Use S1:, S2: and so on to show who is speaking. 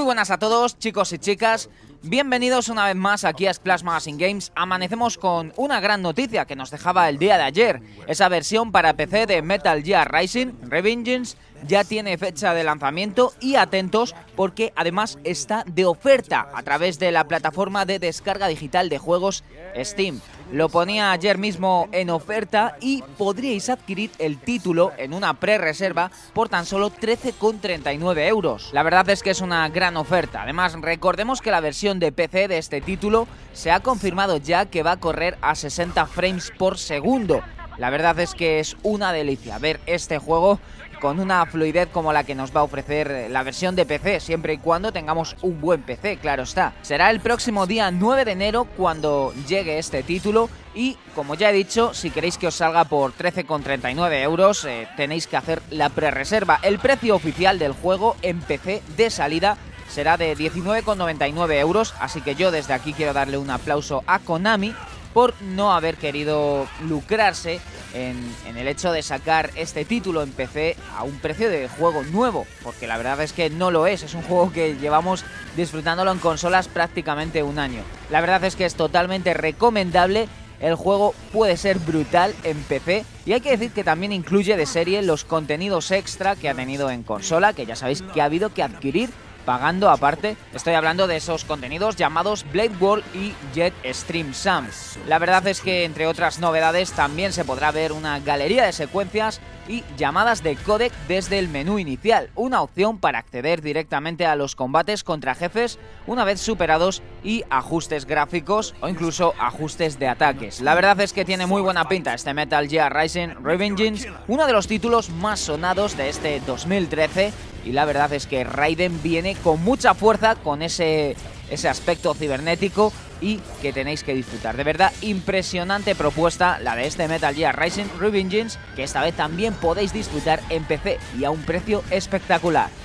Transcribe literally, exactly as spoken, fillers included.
S1: Muy buenas a todos, chicos y chicas. Bienvenidos una vez más aquí a Splash Magazine Games. Amanecemos con una gran noticia que nos dejaba el día de ayer. Esa versión para P C de Metal Gear Rising Revengeance ya tiene fecha de lanzamiento y atentos porque además está de oferta a través de la plataforma de descarga digital de juegos Steam. Lo ponía ayer mismo en oferta y podríais adquirir el título en una pre-reserva por tan solo trece con treinta y nueve euros. La verdad es que es una gran oferta. Además, recordemos que la versión de P C de este título se ha confirmado ya que va a correr a sesenta frames por segundo. La verdad es que es una delicia ver este juego con una fluidez como la que nos va a ofrecer la versión de P C, siempre y cuando tengamos un buen P C, claro está. Será el próximo día nueve de enero cuando llegue este título y, como ya he dicho, si queréis que os salga por trece con treinta y nueve euros, eh, tenéis que hacer la prerreserva. El precio oficial del juego en P C de salida será de diecinueve con noventa y nueve euros, así que yo desde aquí quiero darle un aplauso a Konami por no haber querido lucrarse en, en el hecho de sacar este título en P C a un precio de juego nuevo, porque la verdad es que no lo es, es un juego que llevamos disfrutándolo en consolas prácticamente un año. La verdad es que es totalmente recomendable, el juego puede ser brutal en P C y hay que decir que también incluye de serie los contenidos extra que ha tenido en consola, que ya sabéis que ha habido que adquirir pagando aparte. Estoy hablando de esos contenidos llamados Blade World y Jet Stream Sam. La verdad es que entre otras novedades también se podrá ver una galería de secuencias y llamadas de codec desde el menú inicial, una opción para acceder directamente a los combates contra jefes una vez superados y ajustes gráficos o incluso ajustes de ataques. La verdad es que tiene muy buena pinta este Metal Gear Rising Revengeance, uno de los títulos más sonados de este dos mil trece, y la verdad es que Raiden viene con mucha fuerza con ese, ese aspecto cibernético y que tenéis que disfrutar. De verdad, impresionante propuesta la de este Metal Gear Rising Revengeance, que esta vez también podéis disfrutar en P C y a un precio espectacular.